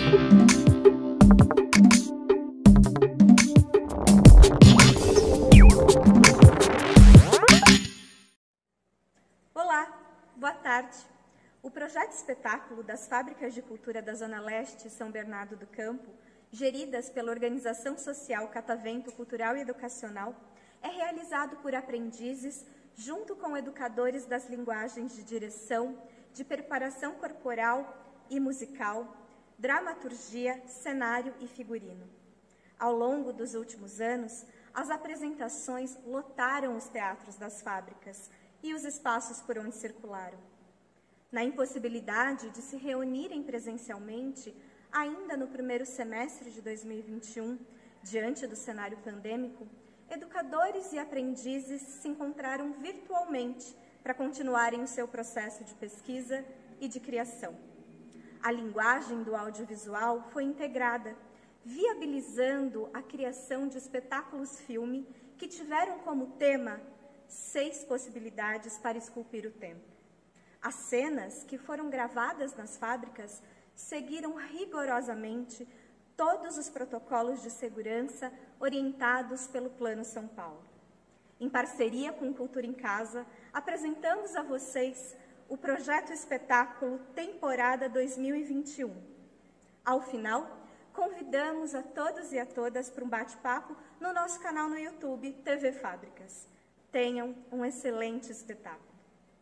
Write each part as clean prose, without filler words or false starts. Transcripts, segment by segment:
Olá, boa tarde. O projeto espetáculo das Fábricas de Cultura da Zona Leste São Bernardo do Campo, geridas pela Organização Social Catavento Cultural e Educacional, é realizado por aprendizes junto com educadores das linguagens de direção, de preparação corporal e musical, dramaturgia, cenário e figurino. Ao longo dos últimos anos, as apresentações lotaram os teatros das fábricas e os espaços por onde circularam. Na impossibilidade de se reunirem presencialmente, ainda no primeiro semestre de 2021, diante do cenário pandêmico, educadores e aprendizes se encontraram virtualmente para continuarem o seu processo de pesquisa e de criação. A linguagem do audiovisual foi integrada, viabilizando a criação de espetáculos-filme que tiveram como tema 6 possibilidades para esculpir o tempo. As cenas que foram gravadas nas fábricas seguiram rigorosamente todos os protocolos de segurança orientados pelo Plano São Paulo. Em parceria com Cultura em Casa, apresentamos a vocês o projeto espetáculo Temporada 2021. Ao final, convidamos a todos e a todas para um bate-papo no nosso canal no YouTube, TV Fábricas. Tenham um excelente espetáculo.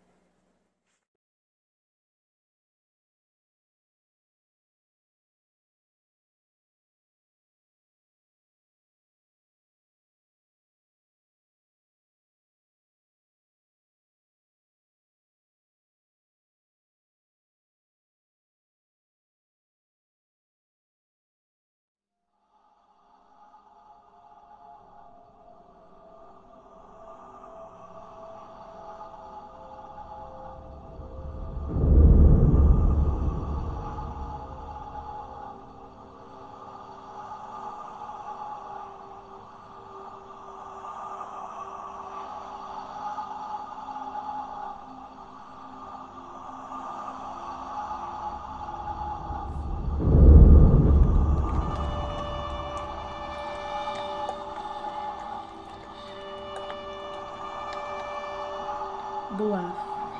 Do ar.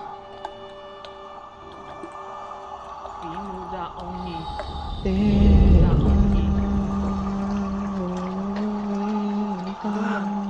Filho da Oni. Da Oni. Do ar.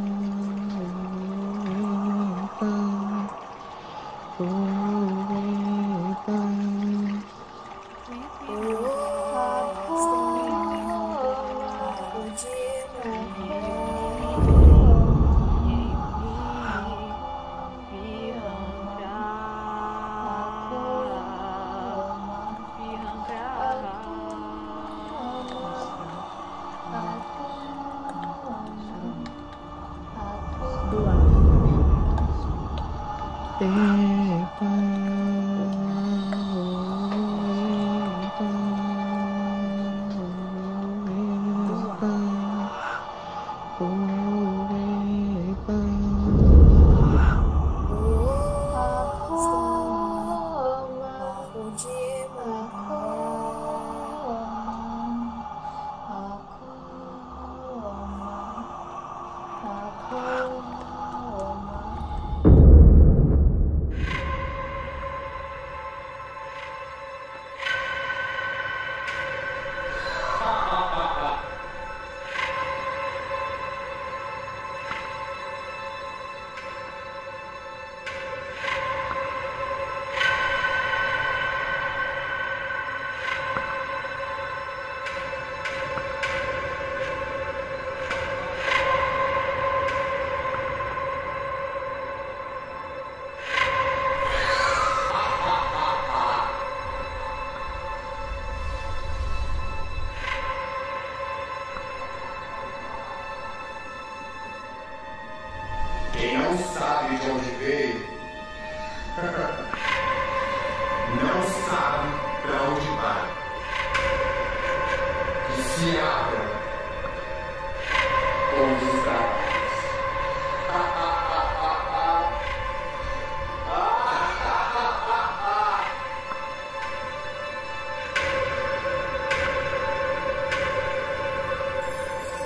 Quem não sabe de onde veio, não sabe para onde vai. Que se abra com os braços.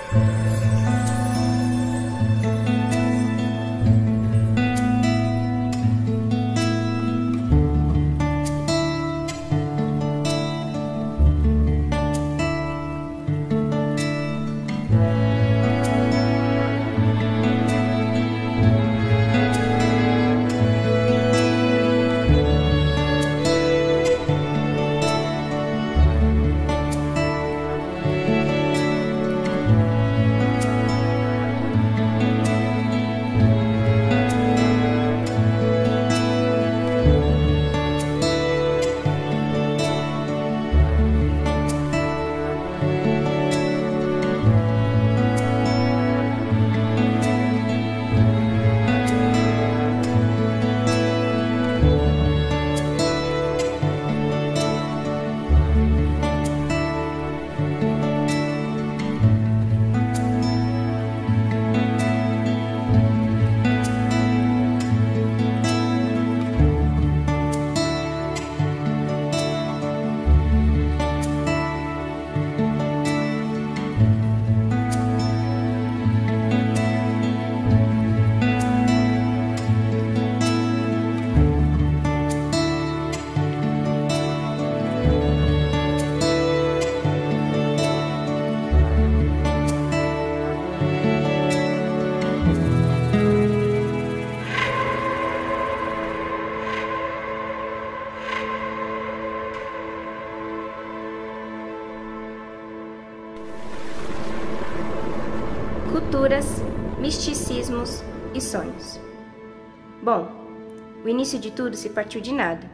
Culturas, misticismos e sonhos. Bom, o início de tudo se partiu de nada.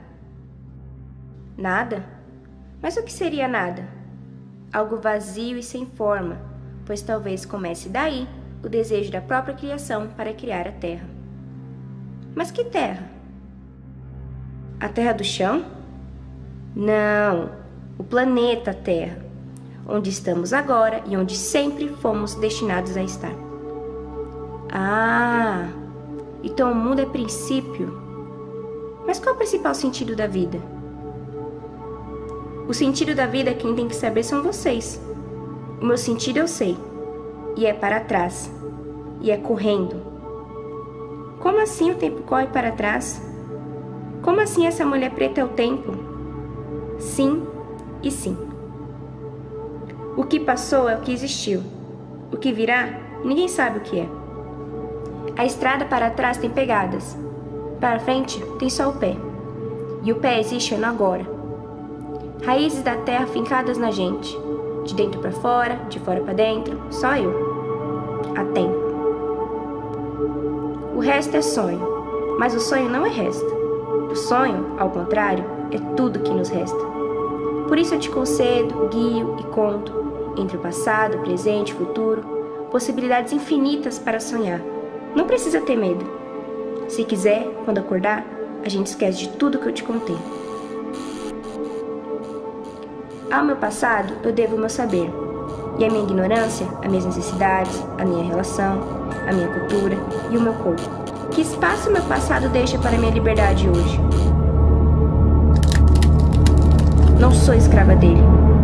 Nada? Mas o que seria nada? Algo vazio e sem forma, pois talvez comece daí o desejo da própria criação para criar a Terra. Mas que Terra? A Terra do chão? Não, o planeta Terra, onde estamos agora e onde sempre fomos destinados a estar. Ah, então o mundo é princípio. Mas qual é o principal sentido da vida? O sentido da vida quem tem que saber são vocês. O meu sentido eu sei, e é para trás, e é correndo. Como assim o tempo corre para trás? Como assim essa mulher preta é o tempo? Sim e sim. O que passou é o que existiu. O que virá, ninguém sabe o que é. A estrada para trás tem pegadas. Para frente tem só o pé. E o pé existe no agora. Raízes da terra fincadas na gente. De dentro para fora, de fora para dentro, só eu. Há tempo. O resto é sonho. Mas o sonho não é resto. O sonho, ao contrário, é tudo que nos resta. Por isso eu te concedo, guio e conto, entre o passado, presente e futuro, possibilidades infinitas para sonhar. Não precisa ter medo. Se quiser, quando acordar, a gente esquece de tudo que eu te contei. Ao meu passado, eu devo o meu saber. E a minha ignorância, as minhas necessidades, a minha relação, a minha cultura e o meu corpo. Que espaço meu passado deixa para a minha liberdade hoje? Não sou escrava dele.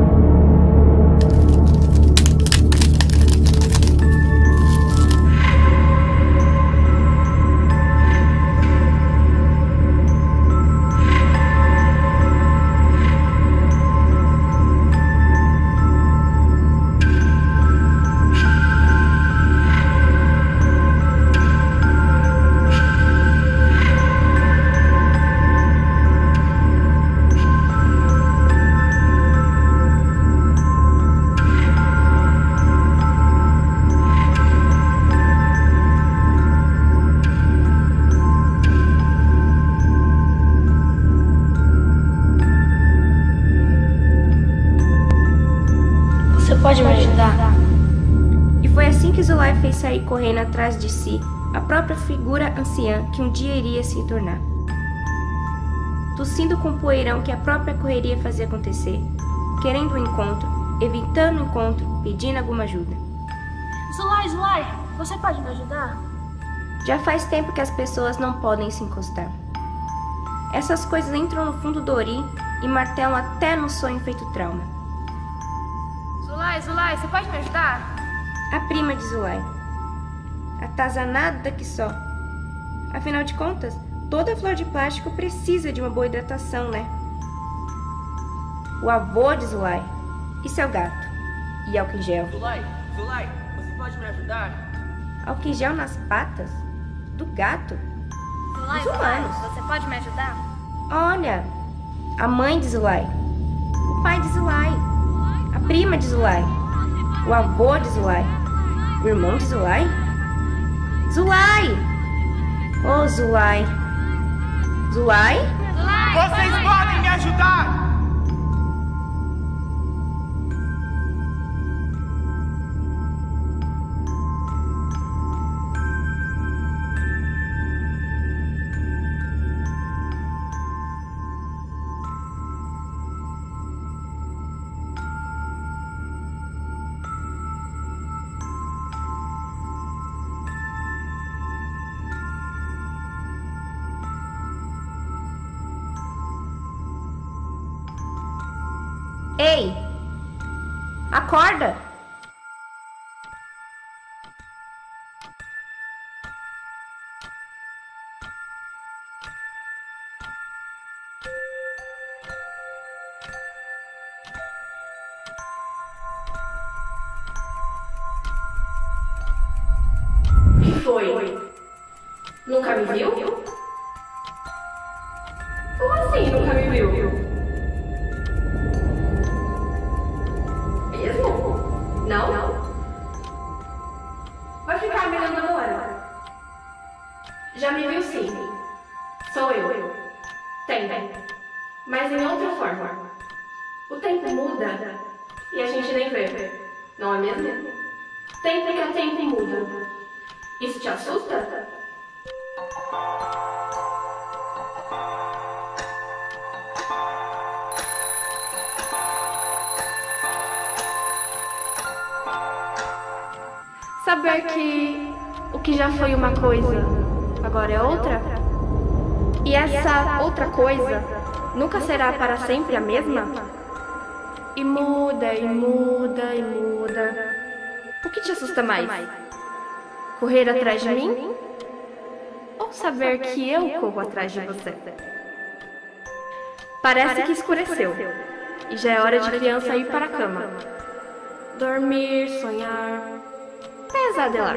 Pode me ajudar? E foi assim que Zulay fez sair correndo atrás de si a própria figura anciã que um dia iria se tornar. Tossindo com o poeirão que a própria correria fazia acontecer, querendo o encontro, evitando o encontro, pedindo alguma ajuda. Zulay, você pode me ajudar? Já faz tempo que as pessoas não podem se encostar. Essas coisas entram no fundo do ori e martelam até no sonho feito trauma. Zulay, você pode me ajudar? A prima de Zulai. Atazanada que só. Afinal de contas, toda flor de plástico precisa de uma boa hidratação, né? O avô de Zulai. E seu gato. E álcool em gel. Zulai, você pode me ajudar? Álcool em gel nas patas? Do gato? Zulai, Os humanos. você pode me ajudar? Olha, a mãe de Zulai. O pai de Zulai. A prima de Zulai. O avô de Zulai. O irmão de Zulai. Zulai! Oh, Zulai. Zulai? Vocês podem me ajudar! Ei! Acorda! O que foi? Nunca me viu? Como assim nunca me viu? Mesmo? Não? Vai ficar me olhando agora. Já me viu sim. Sou eu. Tem. Mas em outra forma. O tempo muda e a gente nem vê. Não é mesmo? Tempo que a tempo muda. Isso te assusta? Saber que o que já foi uma coisa agora é outra? E essa outra coisa nunca será para sempre a mesma? E muda, e muda, e muda. O que te assusta mais? Correr atrás de mim? Ou saber que eu corro atrás de você? Parece que escureceu e já é hora de criança ir para a cama. Dormir, sonhar, pesadelar.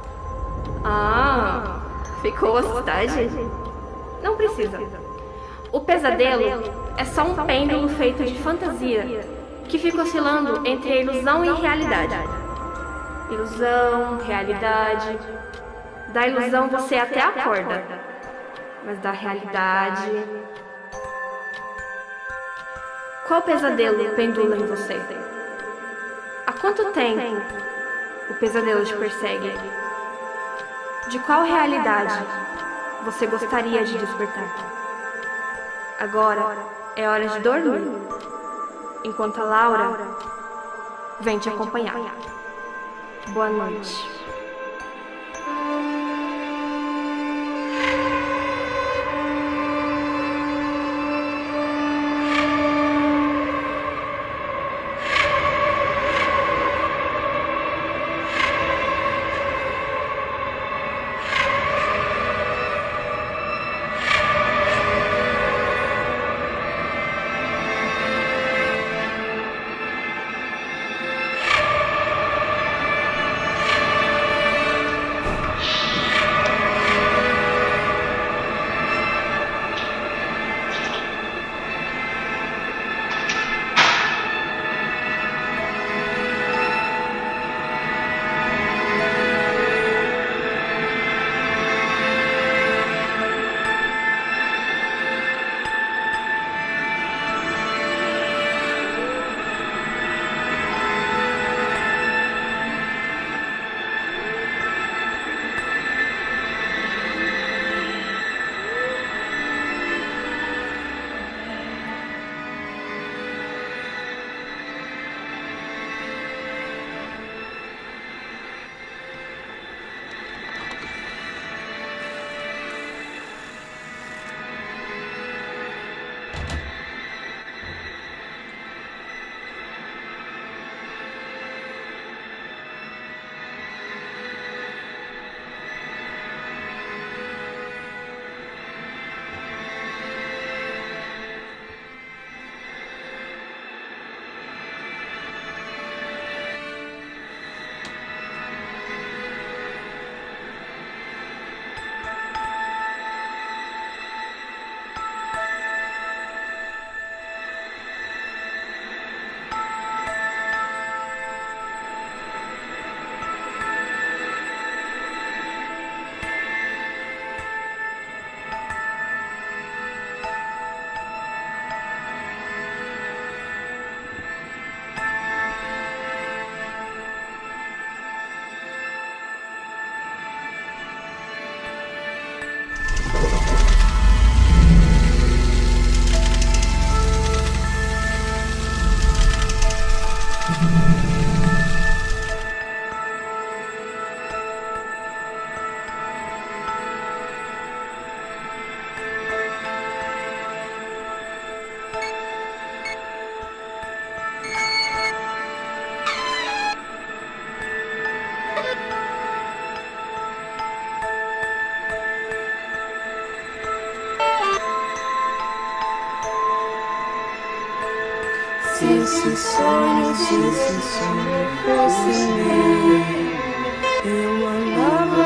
Ah, ficou assustada? Não precisa. O pesadelo é só um pêndulo feito de fantasia que fica oscilando entre a ilusão e a realidade. Ilusão, realidade. Da ilusão você até acorda, mas da realidade... Qual pesadelo pendula em você? Há quanto tempo o pesadelo te persegue? De qual realidade você gostaria de despertar? Agora é hora de dormir, enquanto a Laura vem te acompanhar. Boa noite. esse sonho fosse meu, eu mandava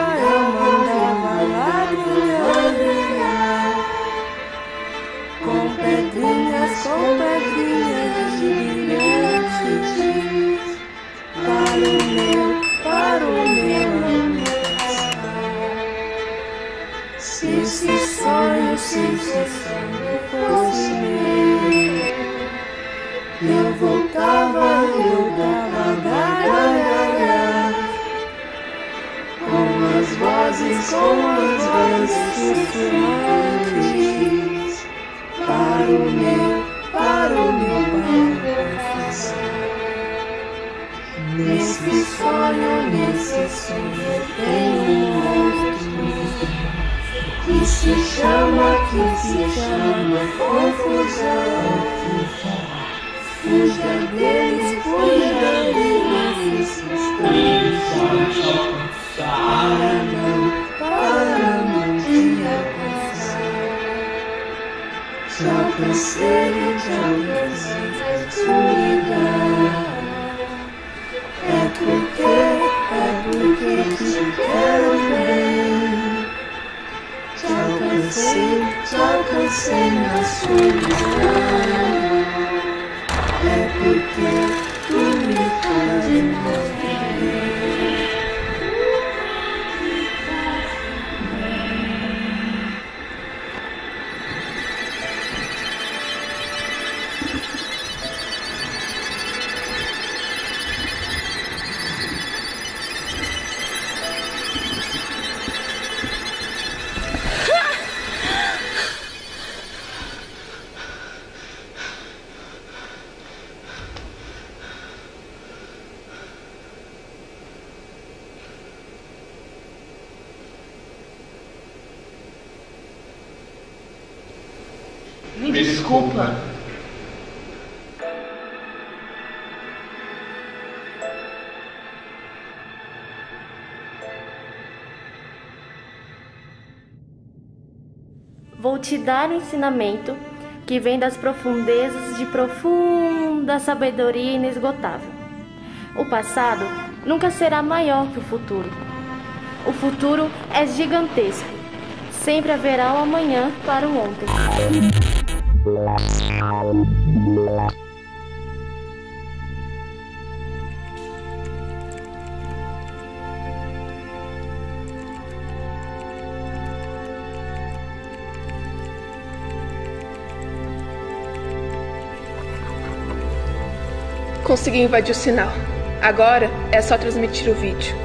lágrimas com pedrinhas brilhantes para o meu amor. Se esse sonho fosse meu, eu voltava gargalhar com as vozes sussurrantes para o meu confessar. Nesse sonho tem um monstro que se chama confusão. Fuja deles, para não te alcançar. Já cansei da solidão. É porque te quero bem. Te alcancei na solidão. É porque tu me fazes bem. Me desculpa. Vou te dar um ensinamento que vem das profundezas de profunda sabedoria inesgotável. O passado nunca será maior que o futuro. O futuro é gigantesco. Sempre haverá um amanhã para o ontem. Consegui invadir o sinal. Agora é só transmitir o vídeo.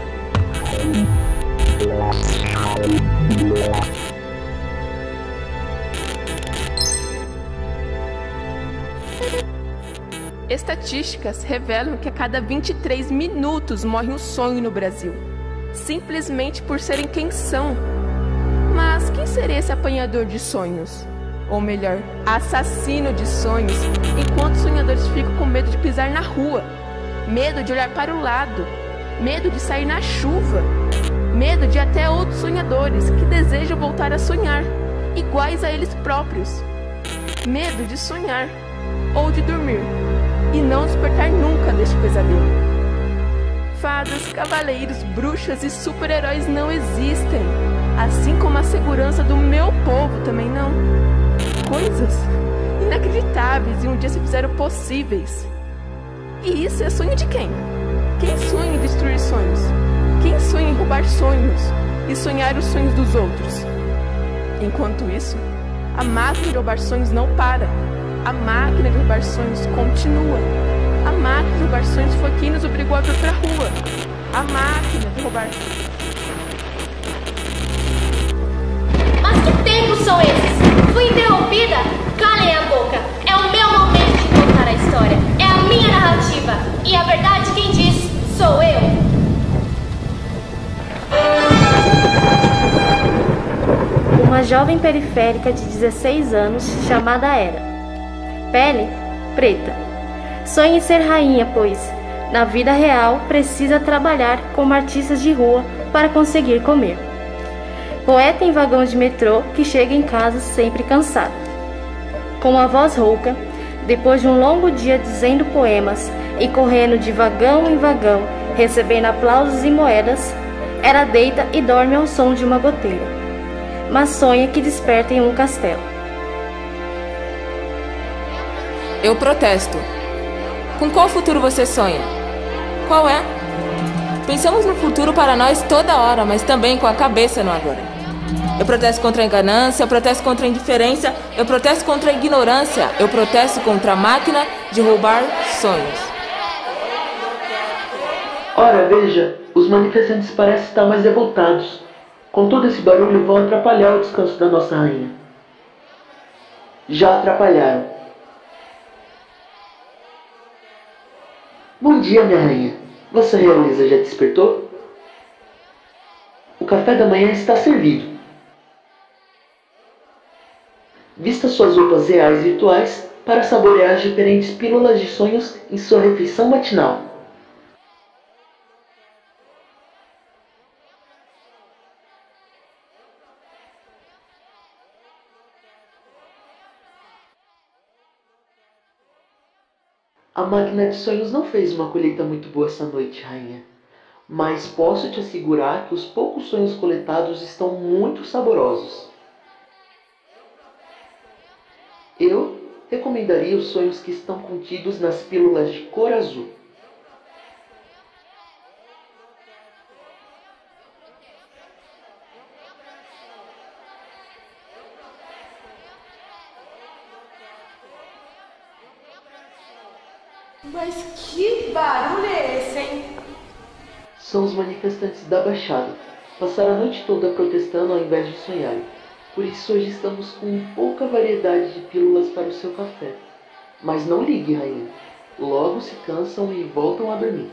Estatísticas revelam que a cada 23 minutos morre um sonho no Brasil, simplesmente por serem quem são. Mas quem seria esse apanhador de sonhos? Ou melhor, assassino de sonhos, enquanto os sonhadores ficam com medo de pisar na rua, medo de olhar para o lado, medo de sair na chuva, medo de até outros sonhadores que desejam voltar a sonhar, iguais a eles próprios. Medo de sonhar ou de dormir e não despertar nunca deste pesadelo. Fadas, cavaleiros, bruxas e super-heróis não existem, assim como a segurança do meu povo também não. Coisas inacreditáveis e um dia se fizeram possíveis. E isso é sonho de quem? Quem sonha em destruir sonhos? Quem sonha em roubar sonhos e sonhar os sonhos dos outros? Enquanto isso, a máquina de roubar sonhos não para. A máquina de roubar sonhos continua. A máquina de roubar sonhos foi quem nos obrigou a vir pra rua. A máquina de roubar... Mas que tempos são esses? Fui interrompida? Calem a boca. É o meu momento de contar a história. É a minha narrativa. E a verdade quem diz sou eu. Uma jovem periférica de 16 anos chamada Era. Pele preta. Sonha em ser rainha, pois, na vida real, precisa trabalhar como artistas de rua para conseguir comer. Poeta em vagão de metrô que chega em casa sempre cansada. Com uma voz rouca, Depois de um longo dia dizendo poemas e correndo de vagão em vagão, recebendo aplausos e moedas, ela deita e dorme ao som de uma goteira, mas sonha que desperta em um castelo. Eu protesto. Com qual futuro você sonha? Qual é? Pensamos no futuro para nós toda hora, mas também com a cabeça no agora. Eu protesto contra a ganância, eu protesto contra a indiferença, eu protesto contra a ignorância, eu protesto contra a máquina de roubar sonhos. Ora, veja, os manifestantes parecem estar mais revoltados. Com todo esse barulho vão atrapalhar o descanso da nossa rainha. Já atrapalharam. Bom dia, minha rainha. Vossa realeza já despertou? O café da manhã está servido. Vista suas roupas reais e virtuais para saborear as diferentes pílulas de sonhos em sua refeição matinal. A máquina de sonhos não fez uma colheita muito boa essa noite, rainha. Mas posso te assegurar que os poucos sonhos coletados estão muito saborosos. Eu recomendaria os sonhos que estão contidos nas pílulas de cor azul. Mas que barulho é esse, hein? São os manifestantes da Baixada. Passaram a noite toda protestando ao invés de sonharem. Por isso hoje estamos com pouca variedade de pílulas para o seu café. Mas não ligue, rainha. Logo se cansam e voltam a dormir.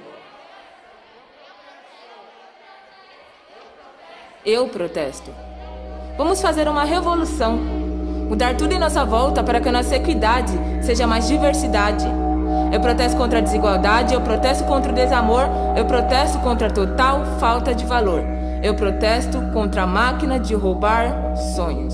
Eu protesto. Vamos fazer uma revolução. Mudar tudo em nossa volta para que a nossa equidade seja mais diversidade. Eu protesto contra a desigualdade, eu protesto contra o desamor, eu protesto contra a total falta de valor. Eu protesto contra a máquina de roubar sonhos.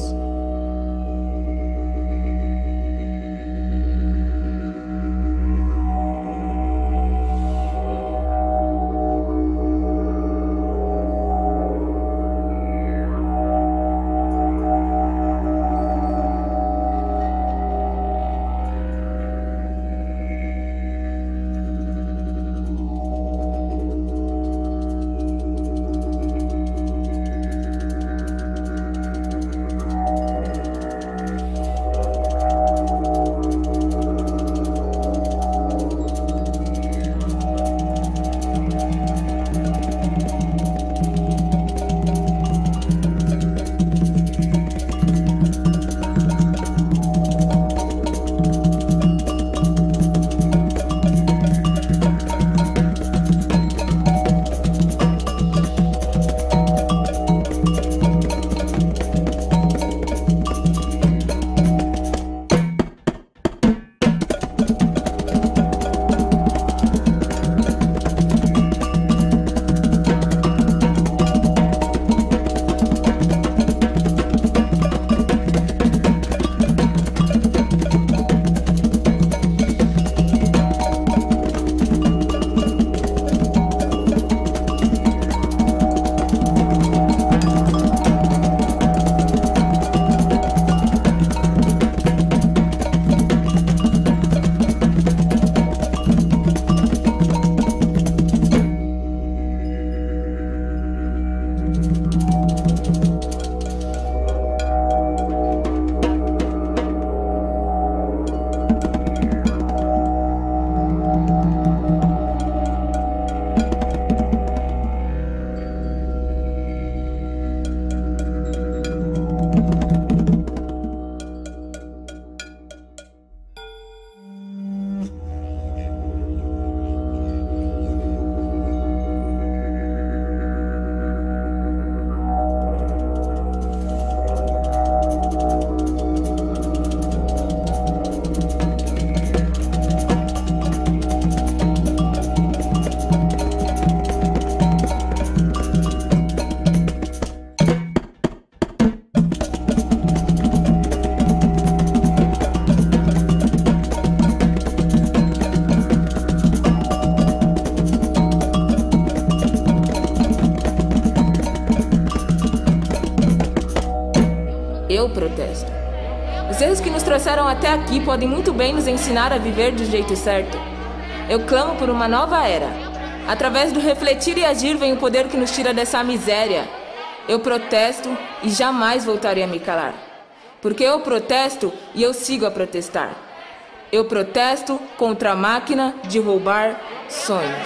erros que nos trouxeram até aqui podem muito bem nos ensinar a viver do jeito certo. Eu clamo por uma nova era. Através do refletir e agir vem o poder que nos tira dessa miséria. Eu protesto e jamais voltarei a me calar. Porque eu protesto e eu sigo a protestar. Eu protesto contra a máquina de roubar sonhos.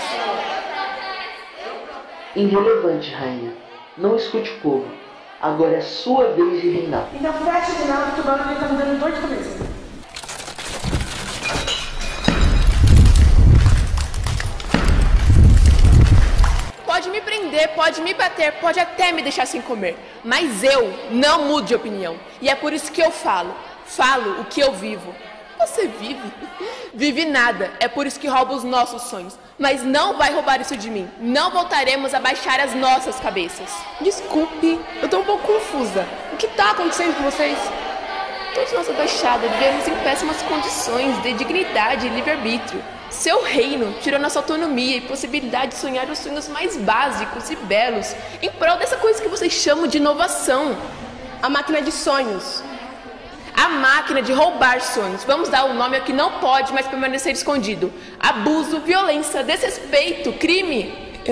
Irrelevante, rainha. Não escute o povo. Agora é sua vez de reinar. Então fecha de nada que o barulho tá me dando dor de cabeça. Pode me prender, pode me bater, pode até me deixar sem comer. Mas eu não mudo de opinião. E é por isso que eu falo. Falo o que eu vivo. Você vive? Vive nada. É por isso que rouba os nossos sonhos. Mas não vai roubar isso de mim. Não voltaremos a baixar as nossas cabeças. Desculpe, eu tô um pouco confusa. O que tá acontecendo com vocês? Todos nós abaixados vivemos em péssimas condições de dignidade e livre-arbítrio. Seu reino tirou nossa autonomia e possibilidade de sonhar os sonhos mais básicos e belos em prol dessa coisa que vocês chamam de inovação. A máquina de sonhos. A máquina de roubar sonhos. Vamos dar o nome ao que não pode mais permanecer escondido. Abuso, violência, desrespeito, crime.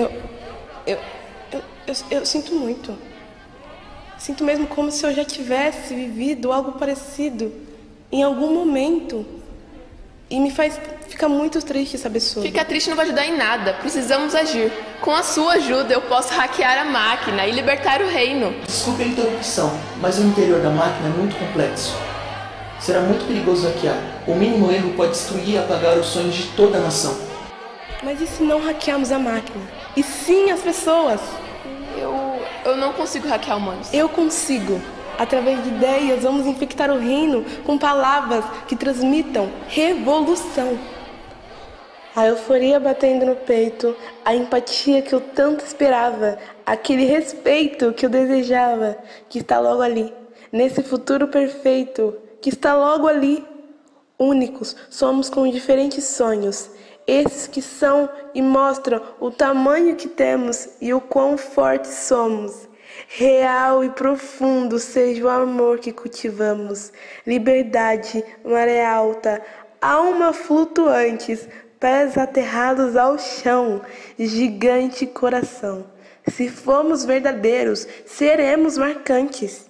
Eu sinto muito. Sinto mesmo como se eu já tivesse vivido algo parecido em algum momento. E me faz ficar muito triste saber sobre. Ficar triste não vai ajudar em nada. Precisamos agir. Com a sua ajuda, eu posso hackear a máquina e libertar o reino. Desculpe a interrupção, mas o interior da máquina é muito complexo. Será muito perigoso hackear. O mínimo erro pode destruir e apagar os sonhos de toda a nação. Mas e se não hackearmos a máquina? E sim as pessoas? Eu não consigo hackear humanos. Eu consigo. Através de ideias, vamos infectar o reino com palavras que transmitam revolução. A euforia batendo no peito, a empatia que eu tanto esperava, aquele respeito que eu desejava, que está logo ali, nesse futuro perfeito, que está logo ali. Únicos, somos com diferentes sonhos, esses que são e mostram o tamanho que temos e o quão fortes somos. Real e profundo seja o amor que cultivamos, liberdade, maré alta, alma flutuantes, pés aterrados ao chão, gigante coração. Se formos verdadeiros, seremos marcantes.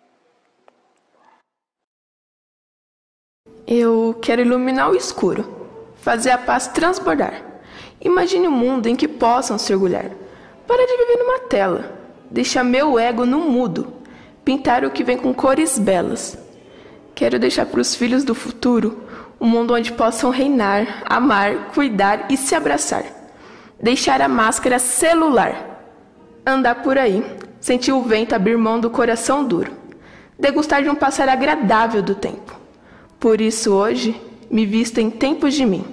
Eu quero iluminar o escuro, fazer a paz transbordar. Imagine um mundo em que possam se orgulhar. Para de viver numa tela. Deixar meu ego no mudo, pintar o que vem com cores belas. Quero deixar para os filhos do futuro um mundo onde possam reinar, amar, cuidar e se abraçar. Deixar a máscara celular. Andar por aí, sentir o vento abrir mão do coração duro. Degustar de um passar agradável do tempo. Por isso hoje me visto em tempos de mim.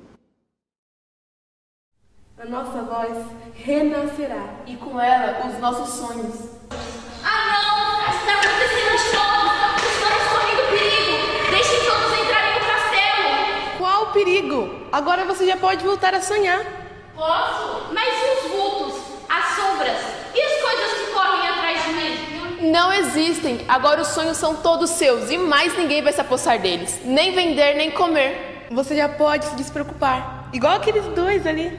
A nossa voz renascerá. E com ela, os nossos sonhos. Ah, não! Está acontecendo de novo! Estamos correndo perigo! Deixem todos entrarem no castelo! Qual perigo? Agora você já pode voltar a sonhar. Posso? Mas e os vultos? As sombras? E as coisas que correm atrás de mim? Não existem. Agora os sonhos são todos seus e mais ninguém vai se apossar deles. Nem vender, nem comer. Você já pode se despreocupar. Igual aqueles dois ali.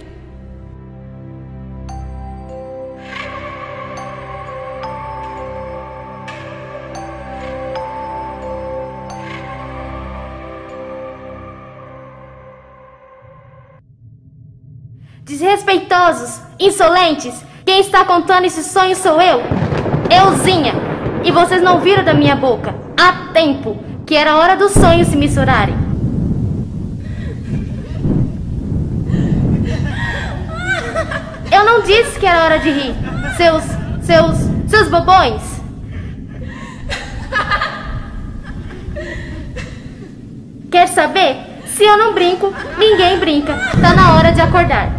Desrespeitosos, insolentes, quem está contando esse sonho sou Euzinha. E vocês não viram da minha boca há tempo que era hora dos sonhos se misturarem. Eu não disse que era hora de rir, seus bobões. Quer saber? Se eu não brinco, ninguém brinca. Tá na hora de acordar.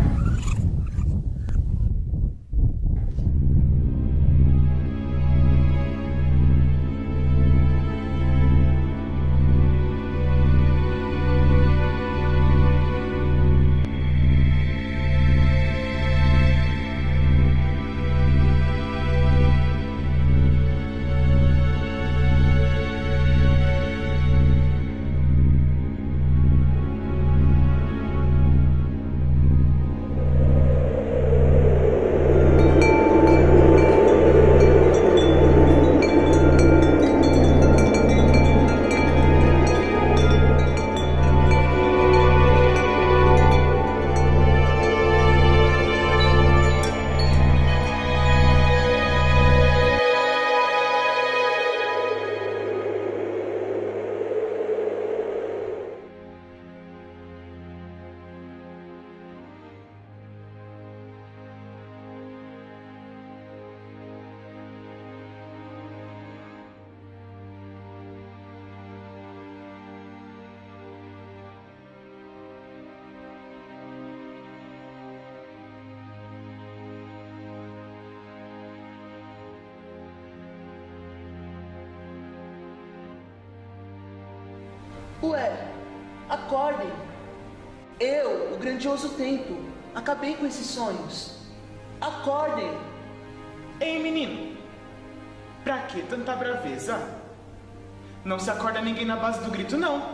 Ué, acordem! Eu, o grandioso tempo, acabei com esses sonhos. Acordem! Ei, menino! Pra que tanta braveza? Não se acorda ninguém na base do grito, não.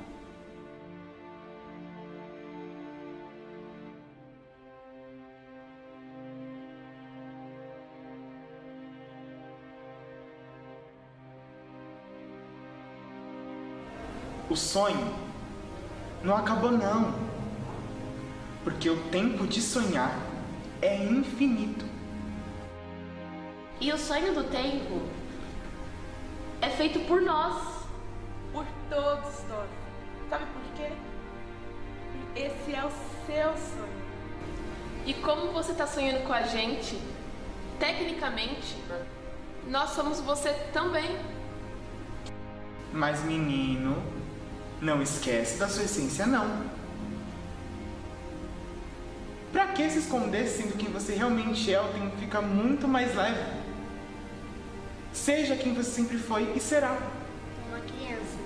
O sonho não acabou, não. Porque o tempo de sonhar é infinito. E o sonho do tempo é feito por nós. Por todos nós. Sabe por quê? Esse é o seu sonho. E como você está sonhando com a gente, tecnicamente, nós somos você também. Mas, menino, não esquece da sua essência, não. Pra que se esconder sendo quem você realmente é? O tempo fica muito mais leve. Seja quem você sempre foi e será. Uma criança.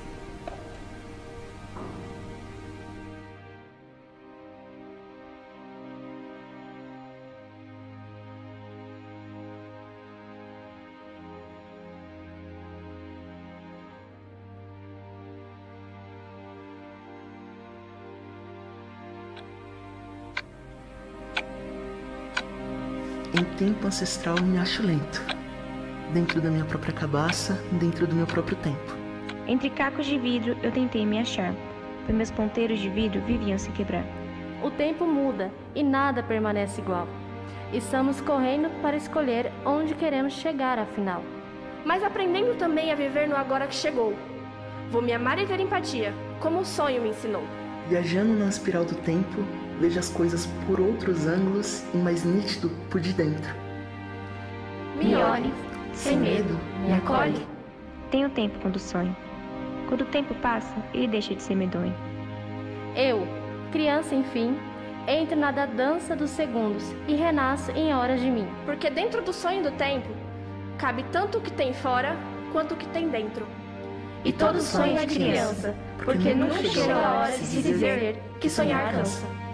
Em tempo ancestral me acho lento. Dentro da minha própria cabaça, dentro do meu próprio tempo. Entre cacos de vidro eu tentei me achar, pois meus ponteiros de vidro viviam se quebrar. O tempo muda e nada permanece igual. Estamos correndo para escolher onde queremos chegar afinal. Mas aprendendo também a viver no agora que chegou. Vou me amar e ter empatia, como o sonho me ensinou. Viajando na espiral do tempo, vejo as coisas por outros ângulos e mais nítido por de dentro. Me olhe, sem medo, me acolhe. Tenho tempo quando sonho. Quando o tempo passa, ele deixa de ser medonho. Eu, criança enfim, entro na dança dos segundos e renasço em horas de mim. Porque dentro do sonho do tempo, cabe tanto o que tem fora, quanto o que tem dentro. E todo sonho é de criança, porque nunca chegou a hora de se dizer que sonhar cansa.